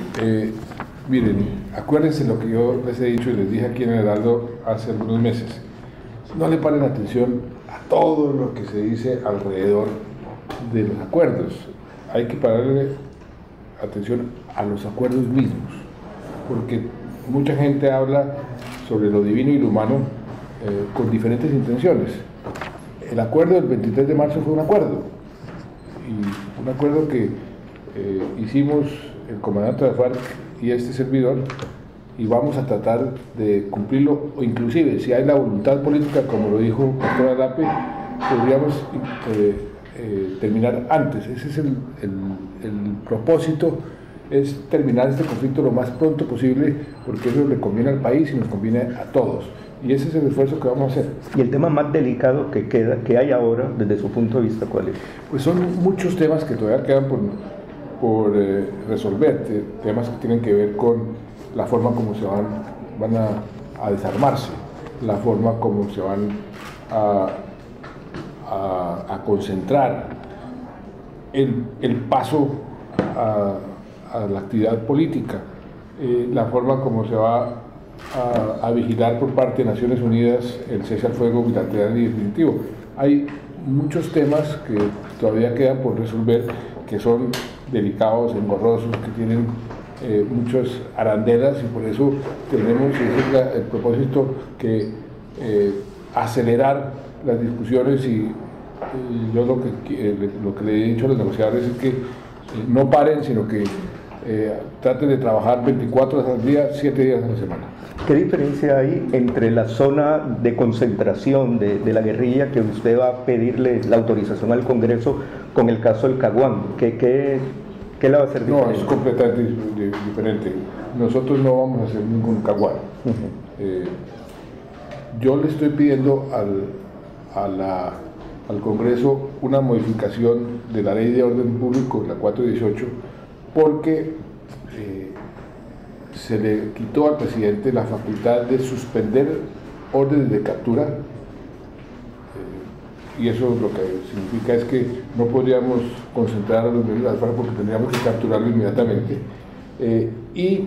Miren, acuérdense lo que yo les he dicho y les dije aquí en el Heraldo hace algunos meses. No le paren atención a todo lo que se dice alrededor de los acuerdos. Hay que pararle atención a los acuerdos mismos, porque mucha gente habla sobre lo divino y lo humano con diferentes intenciones. El acuerdo del 23 de marzo fue un acuerdo, y un acuerdo que hicimos el comandante de la FARC y este servidor, y vamos a tratar de cumplirlo, o inclusive si hay la voluntad política, como lo dijo Pastor Arape, podríamos terminar antes. Ese es el propósito, es terminar este conflicto lo más pronto posible, porque eso le conviene al país y nos conviene a todos, y ese es el esfuerzo que vamos a hacer. ¿Y el tema más delicado que hay ahora, desde su punto de vista, cuál es? Pues son muchos temas que todavía quedan por resolver, temas que tienen que ver con la forma como se van a desarmarse, la forma como se van a concentrar, el paso a la actividad política, la forma como se va a vigilar por parte de Naciones Unidas el cese al fuego bilateral y definitivo. Hay muchos temas que todavía quedan por resolver, que son delicados, engorrosos, que tienen muchas arandelas, y por eso tenemos, y ese es el propósito, que acelerar las discusiones, y yo lo que le he dicho a los negociadores es que no paren, sino que traten de trabajar 24 horas al día, 7 días a la semana. ¿Qué diferencia hay entre la zona de concentración de la guerrilla, que usted va a pedirle la autorización al Congreso, con el caso del Caguán? ¿Qué le va a hacer diferente? No, es completamente diferente. Nosotros no vamos a hacer ningún Caguán. Yo le estoy pidiendo al Congreso una modificación de la Ley de Orden Público, la 418, porque se le quitó al presidente la facultad de suspender órdenes de captura, y eso lo que significa es que no podríamos concentrar a los miembros de la FARC porque tendríamos que capturarlo inmediatamente, y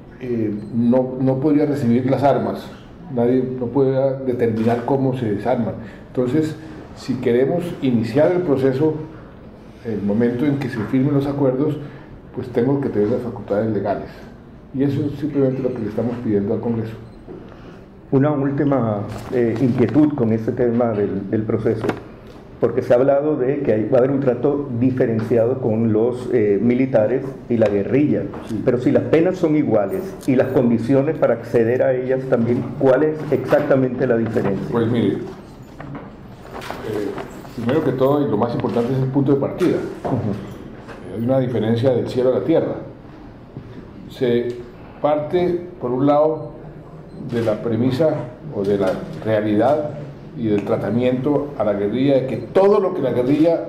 no podría recibir las armas, nadie no podría determinar cómo se desarman. Entonces, si queremos iniciar el proceso, el momento en que se firmen los acuerdos, pues tengo que tener las facultades legales, y eso es simplemente lo que le estamos pidiendo al Congreso. Una última inquietud con este tema del proceso, porque se ha hablado de que va a haber un trato diferenciado con los militares y la guerrilla, sí. Pero si las penas son iguales y las condiciones para acceder a ellas también, ¿cuál es exactamente la diferencia? Pues mire, primero que todo, y lo más importante, es el punto de partida. Hay una diferencia del cielo a la tierra. Se parte, por un lado, de la premisa o de la realidad y del tratamiento a la guerrilla, de que todo lo que la guerrilla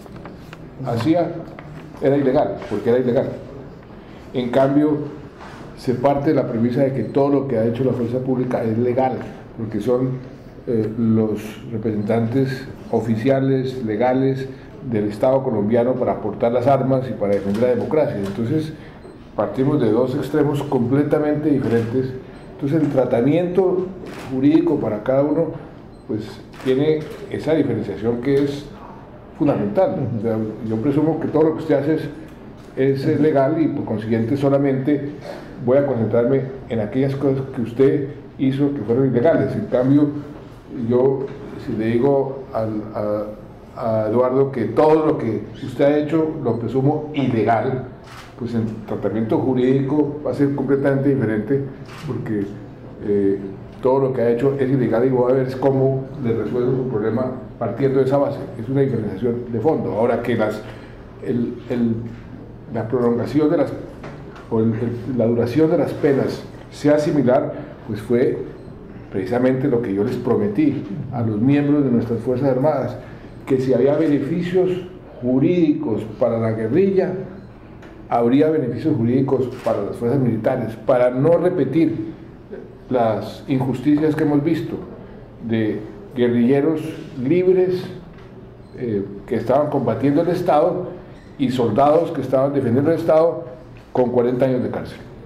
hacía era ilegal, porque era ilegal. En cambio, se parte de la premisa de que todo lo que ha hecho la fuerza pública es legal, porque son los representantes oficiales, legales del Estado colombiano para aportar las armas y para defender la democracia. Entonces, partimos de dos extremos completamente diferentes. Entonces, el tratamiento jurídico para cada uno, pues, tiene esa diferenciación que es fundamental. O sea, yo presumo que todo lo que usted hace es legal, y por consiguiente solamente voy a concentrarme en aquellas cosas que usted hizo que fueron ilegales. En cambio, yo, si le digo a Eduardo que todo lo que usted ha hecho lo presumo ilegal, pues el tratamiento jurídico va a ser completamente diferente, porque todo lo que ha hecho es ilegal, y voy a ver cómo le resuelvo su problema partiendo de esa base. Es una diferenciación de fondo. Ahora que la prolongación de la duración de las penas sea similar, pues fue precisamente lo que yo les prometí a los miembros de nuestras Fuerzas Armadas, que si había beneficios jurídicos para la guerrilla, habría beneficios jurídicos para las fuerzas militares, para no repetir las injusticias que hemos visto de guerrilleros libres que estaban combatiendo el Estado, y soldados que estaban defendiendo el Estado, con 40 años de cárcel.